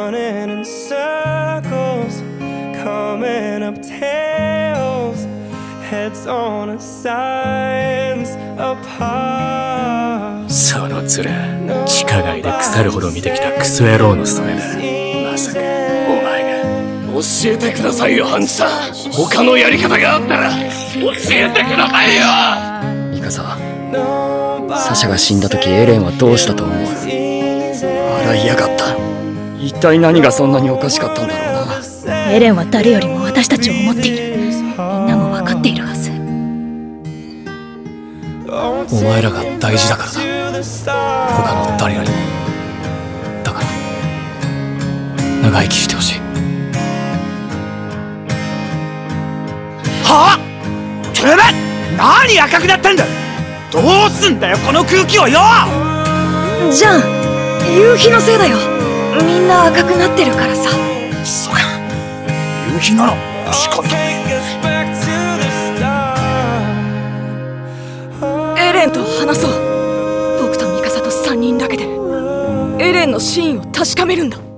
running in circles, coming up tails, heads on a sides apart. その面、地下街で腐るほど見てきたクソ野郎のそれだ。まさかお前が。教えてくださいよ、ハンジさん。他のやり方があったら教えてくださいよ。 ミカサ、サシャが死んだ時エレンはどうしたと思う？笑いやがった。一体何がそんなにおかしかったんだろうな。 エレンは誰よりも私たちを思っている。みんなも分かっているはず。 お前らが大事だからだ。他の誰よりも。だから長生きしてほしい。 はあ？てめえ何赤くなったんだ。どうすんだよこの空気をよ。 じゃあ夕日のせいだよ。みんな赤くなってるからさ。 そうか、夕日なら仕方ねえ。エレンと話そう。僕とミカサと3人だけでエレンの真意を確かめるんだ。